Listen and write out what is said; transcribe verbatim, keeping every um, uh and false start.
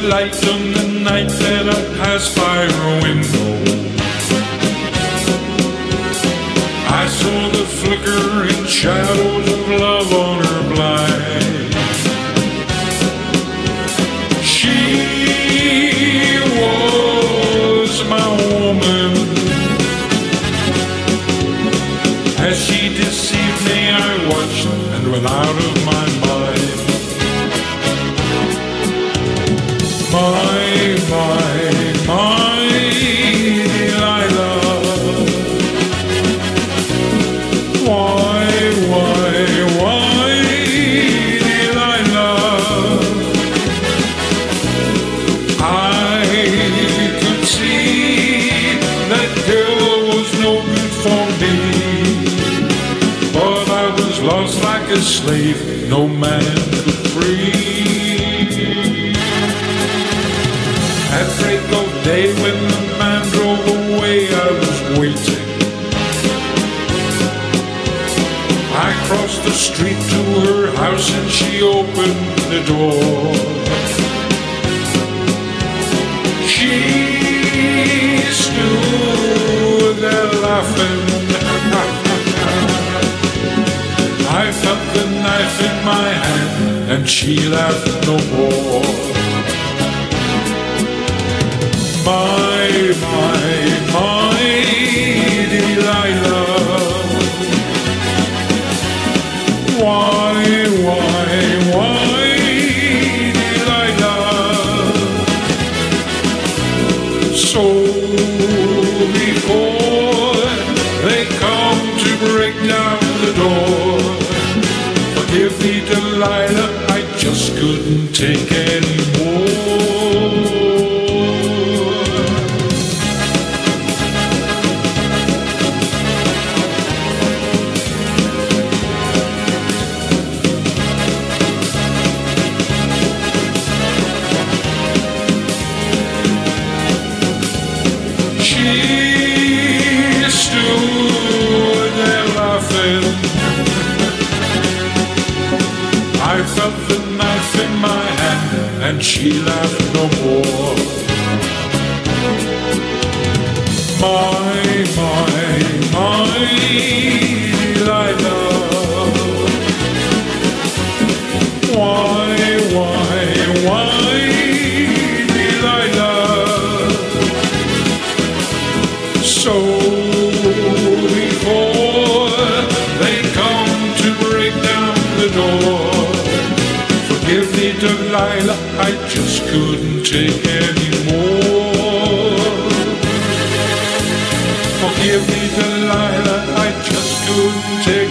light on the night that I passed by her window. I saw the flickering shadows of love on her blind. She was my woman. As she deceived me, I watched and went out of my mind. My, my, my Delilah. Why, why, why Delilah? I could see that girl was no good for me, but I was lost like a slave no man could free. At break of day when the man drove away, I was waiting. I crossed the street to her house and she opened the door. She stood there laughing. I felt the knife in my hand and she laughed no more. My, my, my Delilah. Why, why, why Delilah? So before they come to break down the door, forgive me Delilah, I just couldn't take any more. I felt the knife in my hand and she laughed no more. My, my, my Delilah. Why, why, why Delilah? So before they come to break down the door, forgive me Delilah, I just couldn't take any more. Forgive me Delilah, I just couldn't take